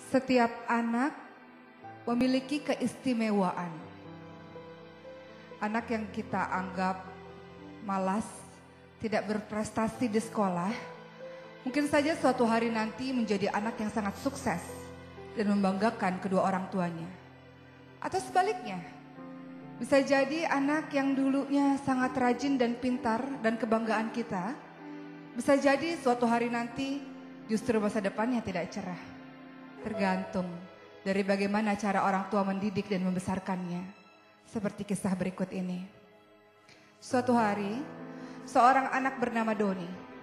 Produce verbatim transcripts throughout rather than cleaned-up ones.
Setiap anak memiliki keistimewaan. Anak yang kita anggap malas, tidak berprestasi di sekolah, mungkin saja suatu hari nanti menjadi anak yang sangat sukses dan membanggakan kedua orang tuanya. Atau sebaliknya, bisa jadi anak yang dulunya sangat rajin dan pintar dan kebanggaan kita, bisa jadi suatu hari nanti justru masa depannya tidak cerah. Tergantung dari bagaimana cara orang tua mendidik dan membesarkannya. Seperti kisah berikut ini. Suatu hari, seorang anak bernama Doni.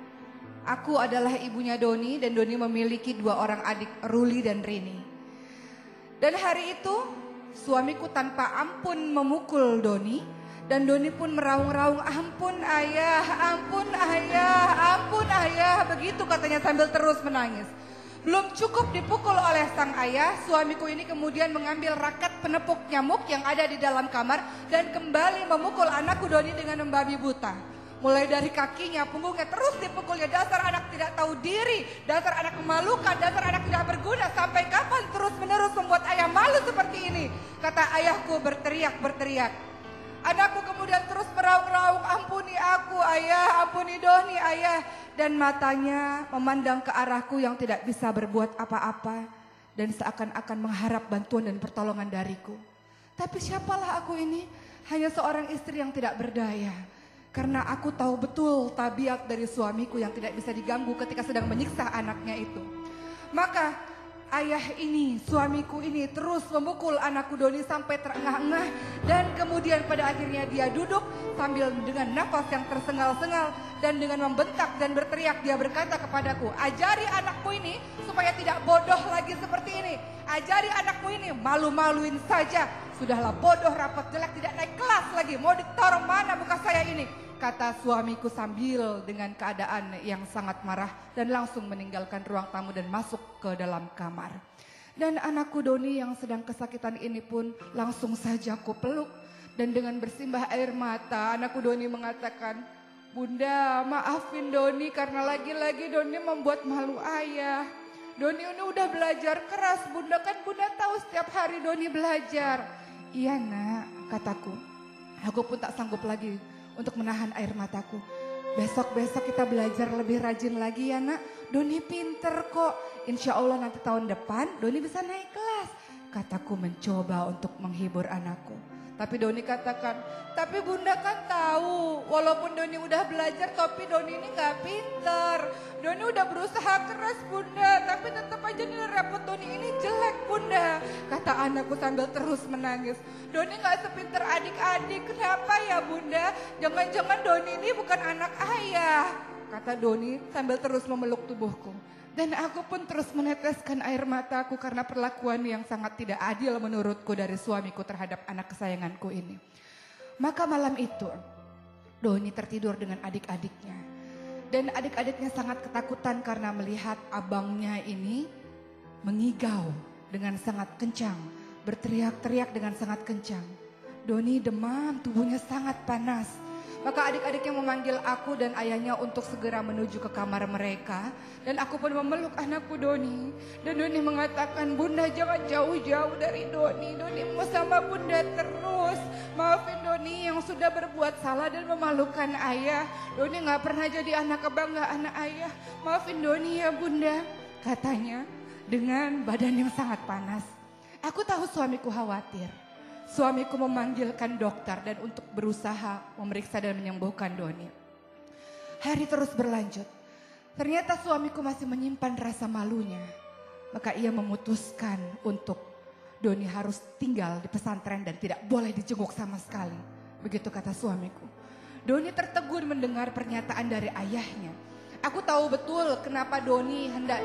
Aku adalah ibunya Doni dan Doni memiliki dua orang adik, Ruli dan Rini. Dan hari itu, suamiku tanpa ampun memukul Doni. Dan Doni pun meraung-raung, ampun ayah, ampun ayah, ampun ayah. Begitu katanya sambil terus menangis. Belum cukup dipukul oleh sang ayah, suamiku ini kemudian mengambil raket penepuk nyamuk yang ada di dalam kamar dan kembali memukul anakku Doni dengan membabi buta. Mulai dari kakinya, punggungnya terus dipukulnya. Dasar anak tidak tahu diri, dasar anak memalukan, dasar anak tidak berguna. Sampai kapan terus menerus membuat ayah malu seperti ini? Kata ayahku berteriak-berteriak. Anakku kemudian terus meraung-raung, ampuni aku ayah, ampuni Doni ayah. Dan matanya memandang ke arahku yang tidak bisa berbuat apa-apa. Dan seakan-akan mengharap bantuan dan pertolongan dariku. Tapi siapalah aku ini? Hanya seorang istri yang tidak berdaya. Karena aku tahu betul tabiat dari suamiku yang tidak bisa diganggu ketika sedang menyiksa anaknya itu. Maka ayah ini, suamiku ini terus memukul anakku Doni sampai terengah-engah. Dan kemudian pada akhirnya dia duduk sambil dengan nafas yang tersengal-sengal. Dan dengan membentak dan berteriak dia berkata kepadaku, ajari anakmu ini supaya tidak bodoh lagi seperti ini. Ajari anakmu ini malu-maluin saja. Sudahlah bodoh, rapat, jelek, tidak naik kelas lagi. Mau ditaruh mana muka saya ini? Kata suamiku sambil dengan keadaan yang sangat marah dan langsung meninggalkan ruang tamu dan masuk ke dalam kamar. Dan anakku Doni yang sedang kesakitan ini pun langsung saja aku peluk. Dan dengan bersimbah air mata anakku Doni mengatakan, Bunda maafin Doni karena lagi-lagi Doni membuat malu ayah. Doni ini udah belajar keras Bunda, kan Bunda tahu setiap hari Doni belajar. Iya nak, kataku. Aku pun tak sanggup lagi untuk menahan air mataku. Besok-besok kita belajar lebih rajin lagi ya nak. Doni pinter kok. Insya Allah nanti tahun depan Doni bisa naik kelas. Kataku mencoba untuk menghibur anakku. Tapi Doni katakan, tapi Bunda kan tahu walaupun Doni udah belajar tapi Doni ini gak pinter. Doni udah berusaha keras Bunda, tapi tetap aja nilai rapot Doni ini jelek Bunda. Kata anakku sambil terus menangis. Doni gak sepinter adik-adik, kenapa ya Bunda? Jangan-jangan Doni ini bukan anak ayah. Kata Doni sambil terus memeluk tubuhku. Dan aku pun terus meneteskan air mataku karena perlakuan yang sangat tidak adil menurutku dari suamiku terhadap anak kesayanganku ini. Maka malam itu Doni tertidur dengan adik-adiknya. Dan adik-adiknya sangat ketakutan karena melihat abangnya ini mengigau dengan sangat kencang. Berteriak-teriak dengan sangat kencang. Doni demam, tubuhnya sangat panas. Maka adik-adiknya memanggil aku dan ayahnya untuk segera menuju ke kamar mereka. Dan aku pun memeluk anakku Doni. Dan Doni mengatakan, Bunda jangan jauh-jauh dari Doni. Doni mau sama Bunda terus. Maafin Doni yang sudah berbuat salah dan memalukan ayah. Doni gak pernah jadi anak kebanggaan ayah. Maafin Doni ya Bunda. Katanya dengan badan yang sangat panas. Aku tahu suamiku khawatir. Suamiku memanggilkan dokter dan untuk berusaha memeriksa dan menyembuhkan Doni. Hari terus berlanjut. Ternyata suamiku masih menyimpan rasa malunya. Maka ia memutuskan untuk Doni harus tinggal di pesantren dan tidak boleh dijenguk sama sekali. Begitu kata suamiku. Doni tertegun mendengar pernyataan dari ayahnya. Aku tahu betul kenapa Doni hendak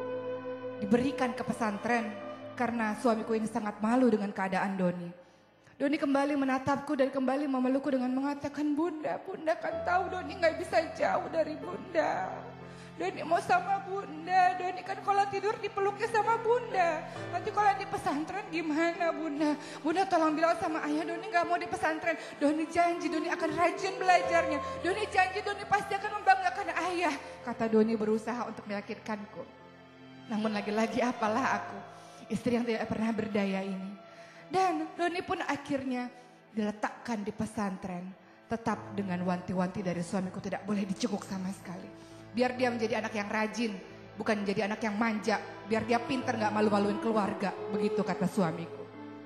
diberikan ke pesantren. Karena suamiku ini sangat malu dengan keadaan Doni. Doni kembali menatapku dan kembali memelukku dengan mengatakan, Bunda, Bunda kan tahu Doni gak bisa jauh dari Bunda. Doni mau sama Bunda, Doni kan kalau tidur dipeluknya sama Bunda. Nanti kalau di pesantren gimana Bunda? Bunda tolong bilang sama ayah Doni gak mau di pesantren. Doni janji Doni akan rajin belajarnya. Doni janji Doni pasti akan membanggakan ayah. Kata Doni berusaha untuk meyakinkanku. Namun lagi-lagi apalah aku. istri yang tidak pernah berdaya ini. Dan Doni pun akhirnya diletakkan di pesantren. Tetap dengan wanti-wanti dari suamiku, tidak boleh dicenguk sama sekali. Biar dia menjadi anak yang rajin, bukan menjadi anak yang manja. Biar dia pintar, gak malu-maluin keluarga. Begitu kata suamiku.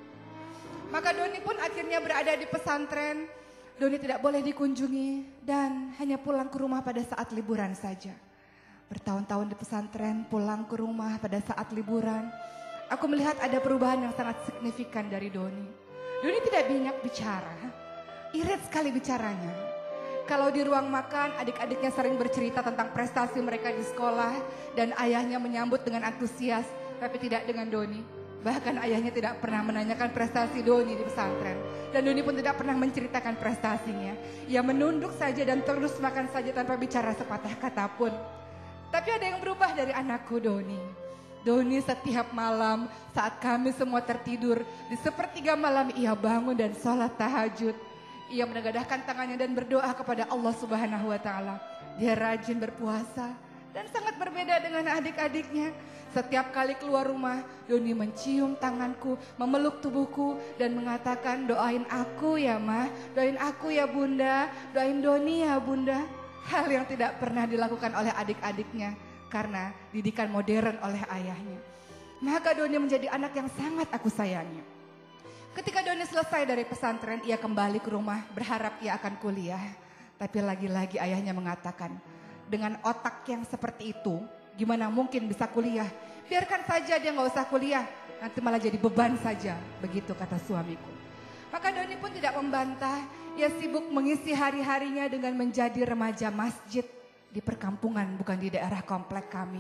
Maka Doni pun akhirnya berada di pesantren. Doni tidak boleh dikunjungi dan hanya pulang ke rumah pada saat liburan saja. Bertahun-tahun di pesantren, pulang ke rumah pada saat liburan. Aku melihat ada perubahan yang sangat signifikan dari Doni. Doni tidak banyak bicara, irit sekali bicaranya. Kalau di ruang makan, adik-adiknya sering bercerita tentang prestasi mereka di sekolah dan ayahnya menyambut dengan antusias, tapi tidak dengan Doni. Bahkan ayahnya tidak pernah menanyakan prestasi Doni di pesantren. Dan Doni pun tidak pernah menceritakan prestasinya. Ia menunduk saja dan terus makan saja tanpa bicara sepatah kata pun. Tapi ada yang berubah dari anakku Doni. Doni setiap malam saat kami semua tertidur, di sepertiga malam ia bangun dan sholat tahajud. Ia menegadahkan tangannya dan berdoa kepada Allah Subhanahu wa Ta'ala. Dia rajin berpuasa dan sangat berbeda dengan adik-adiknya. Setiap kali keluar rumah, Doni mencium tanganku, memeluk tubuhku dan mengatakan, doain aku ya Ma, doain aku ya Bunda, doain Doni ya Bunda. Hal yang tidak pernah dilakukan oleh adik-adiknya karena didikan modern oleh ayahnya. Maka Doni menjadi anak yang sangat aku sayangi. Ketika Doni selesai dari pesantren, ia kembali ke rumah berharap ia akan kuliah. Tapi lagi-lagi ayahnya mengatakan, dengan otak yang seperti itu, gimana mungkin bisa kuliah? Biarkan saja dia nggak usah kuliah, nanti malah jadi beban saja. Begitu kata suamiku. Maka Doni pun tidak membantah, ia sibuk mengisi hari-harinya dengan menjadi remaja masjid di perkampungan, bukan di daerah komplek kami.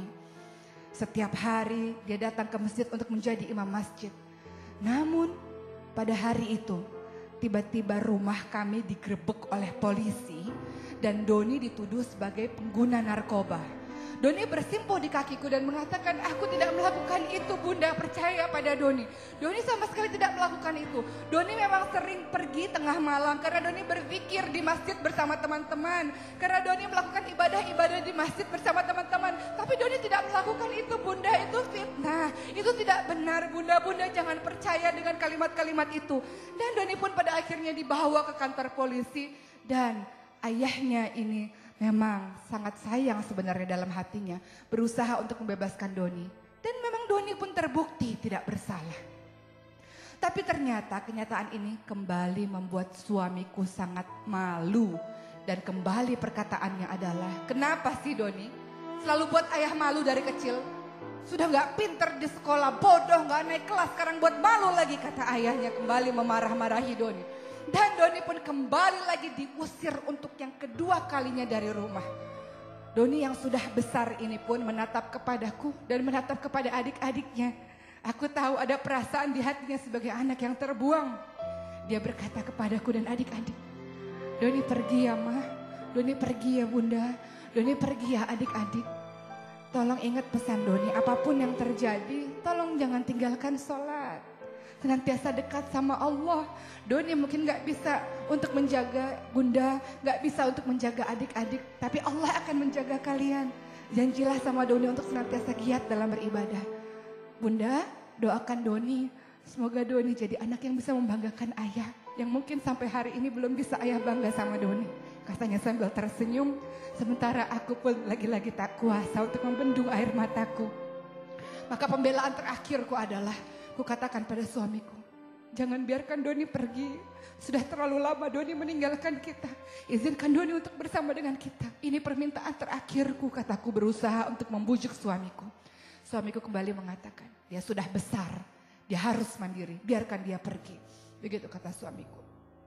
Setiap hari dia datang ke masjid untuk menjadi imam masjid. Namun pada hari itu tiba-tiba rumah kami digerebek oleh polisi dan Doni dituduh sebagai pengguna narkoba. Doni bersimpuh di kakiku dan mengatakan, aku tidak melakukan itu Bunda, percaya pada Doni. Doni sama sekali tidak melakukan itu. Doni memang sering pergi tengah malam karena Doni berpikir di masjid bersama teman-teman. Karena Doni melakukan ibadah-ibadah di masjid bersama teman-teman. Tapi Doni tidak melakukan itu Bunda, itu fitnah. Itu tidak benar Bunda, Bunda jangan percaya dengan kalimat-kalimat itu. Dan Doni pun pada akhirnya dibawa ke kantor polisi dan ayahnya ini memang sangat sayang sebenarnya dalam hatinya, berusaha untuk membebaskan Doni. Dan memang Doni pun terbukti tidak bersalah. Tapi ternyata kenyataan ini kembali membuat suamiku sangat malu. Dan kembali perkataannya adalah, kenapa sih Doni selalu buat ayah malu dari kecil? Sudah gak pinter di sekolah, bodoh, gak naik kelas, sekarang buat malu lagi, kata ayahnya kembali memarah-marahi Doni. Dan Doni pun kembali lagi diusir untuk yang kedua kalinya dari rumah. Doni yang sudah besar ini pun menatap kepadaku dan menatap kepada adik-adiknya. Aku tahu ada perasaan di hatinya sebagai anak yang terbuang. Dia berkata kepadaku dan adik-adik, Doni pergi ya Ma, Doni pergi ya Bunda, Doni pergi ya adik-adik. Tolong ingat pesan Doni, apapun yang terjadi, tolong jangan tinggalkan sholat. Senantiasa dekat sama Allah. Doni mungkin gak bisa untuk menjaga Bunda, gak bisa untuk menjaga adik-adik, tapi Allah akan menjaga kalian. Janjilah sama Doni untuk senantiasa giat dalam beribadah. Bunda, doakan Doni, semoga Doni jadi anak yang bisa membanggakan ayah, yang mungkin sampai hari ini belum bisa ayah bangga sama Doni. Katanya sambil tersenyum, sementara aku pun lagi-lagi tak kuasa untuk membendung air mataku. Maka pembelaan terakhirku adalah, ku katakan pada suamiku, jangan biarkan Doni pergi. Sudah terlalu lama Doni meninggalkan kita. Izinkan Doni untuk bersama dengan kita. Ini permintaan terakhirku, kataku berusaha untuk membujuk suamiku. Suamiku kembali mengatakan, dia sudah besar, dia harus mandiri, biarkan dia pergi. Begitu kata suamiku.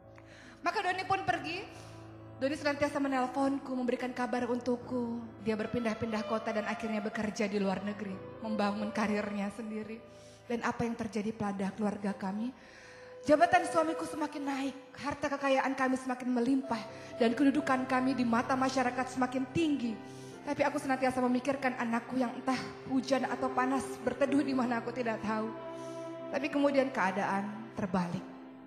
Maka Doni pun pergi. Doni senantiasa menelponku, memberikan kabar untukku. Dia berpindah-pindah kota dan akhirnya bekerja di luar negeri, membangun karirnya sendiri. Dan apa yang terjadi pada keluarga kami? Jabatan suamiku semakin naik, harta kekayaan kami semakin melimpah, dan kedudukan kami di mata masyarakat semakin tinggi. Tapi aku senantiasa memikirkan anakku yang entah hujan atau panas berteduh di mana aku tidak tahu. Tapi kemudian keadaan terbalik.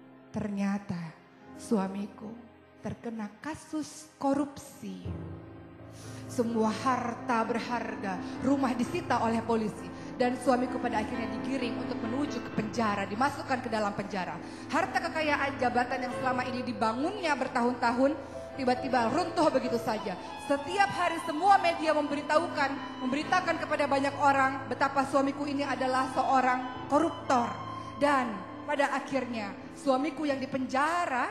Ternyata suamiku terkena kasus korupsi. Semua harta berharga, rumah disita oleh polisi. Dan suamiku pada akhirnya digiring untuk menuju ke penjara, dimasukkan ke dalam penjara. Harta kekayaan jabatan yang selama ini dibangunnya bertahun-tahun tiba-tiba runtuh begitu saja. Setiap hari semua media memberitahukan, memberitakan kepada banyak orang betapa suamiku ini adalah seorang koruptor. Dan pada akhirnya suamiku yang dipenjara,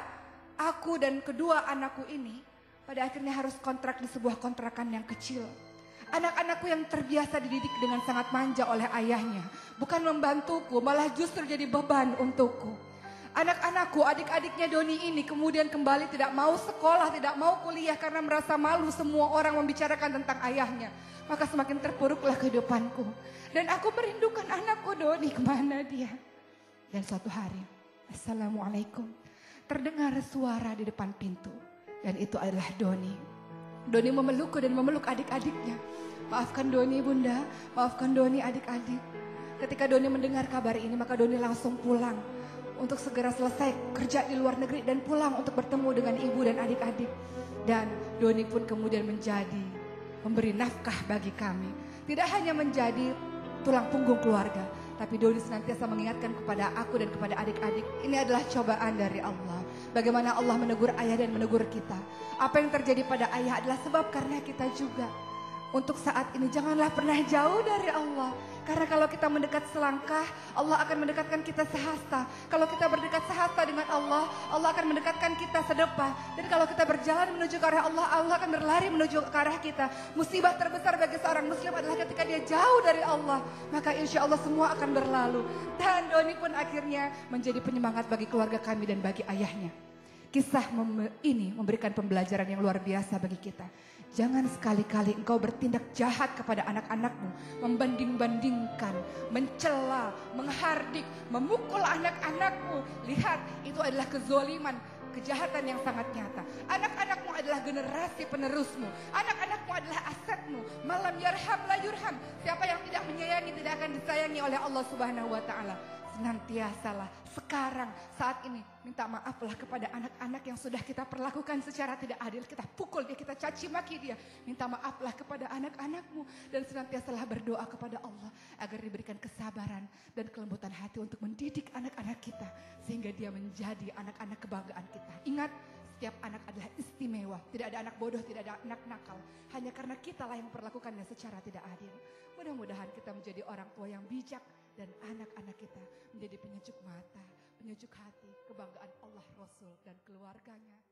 aku dan kedua anakku ini pada akhirnya harus kontrak di sebuah kontrakan yang kecil. Anak-anakku yang terbiasa dididik dengan sangat manja oleh ayahnya, bukan membantuku, malah justru jadi beban untukku. Anak-anakku, adik-adiknya Doni ini kemudian kembali tidak mau sekolah, tidak mau kuliah karena merasa malu semua orang membicarakan tentang ayahnya. Maka semakin terpuruklah kehidupanku. Dan aku merindukan anakku Doni, kemana dia? Dan suatu hari, Assalamualaikum, terdengar suara di depan pintu. Dan itu adalah Doni. Doni memelukku dan memeluk adik-adiknya. Maafkan Doni bunda, maafkan Doni adik-adik. Ketika Doni mendengar kabar ini, maka Doni langsung pulang untuk segera selesai kerja di luar negeri dan pulang untuk bertemu dengan ibu dan adik-adik. Dan Doni pun kemudian menjadi memberi nafkah bagi kami. Tidak hanya menjadi tulang punggung keluarga, tapi Doni senantiasa mengingatkan kepada aku dan kepada adik-adik, ini adalah cobaan dari Allah. Bagaimana Allah menegur ayah dan menegur kita. Apa yang terjadi pada ayah adalah sebab karena kita juga. Untuk saat ini janganlah pernah jauh dari Allah. Karena kalau kita mendekat selangkah, Allah akan mendekatkan kita sehasta. Kalau kita berdekat sehasta dengan Allah, Allah akan mendekatkan kita sedepah. Dan kalau kita berjalan menuju ke arah Allah, Allah akan berlari menuju ke arah kita. Musibah terbesar bagi seorang muslim adalah ketika dia jauh dari Allah. Maka insya Allah semua akan berlalu. Dan Doni pun akhirnya menjadi penyemangat bagi keluarga kami dan bagi ayahnya. Kisah mem- ini memberikan pembelajaran yang luar biasa bagi kita. Jangan sekali-kali engkau bertindak jahat kepada anak-anakmu, membanding-bandingkan, mencela, menghardik, memukul anak-anakmu. Lihat, itu adalah kezoliman, kejahatan yang sangat nyata. Anak-anakmu adalah generasi penerusmu. Anak-anakmu adalah asetmu. Malam yarham la yurham. Siapa yang tidak menyayangi tidak akan disayangi oleh Allah Subhanahu wa taala. Senantiasalah sekarang saat ini minta maaflah kepada anak-anak yang sudah kita perlakukan secara tidak adil. Kita pukul dia, kita caci maki dia. Minta maaflah kepada anak-anakmu dan senantiasalah berdoa kepada Allah agar diberikan kesabaran dan kelembutan hati untuk mendidik anak-anak kita sehingga dia menjadi anak-anak kebanggaan kita. Ingat, setiap anak adalah istimewa. Tidak ada anak bodoh, tidak ada anak nakal. Hanya karena kitalah yang memperlakukannya secara tidak adil. Mudah-mudahan kita menjadi orang tua yang bijak dan anak-anak kita menjadi penyejuk mata, penyejuk hati, kebanggaan Allah, Rasul dan keluarganya.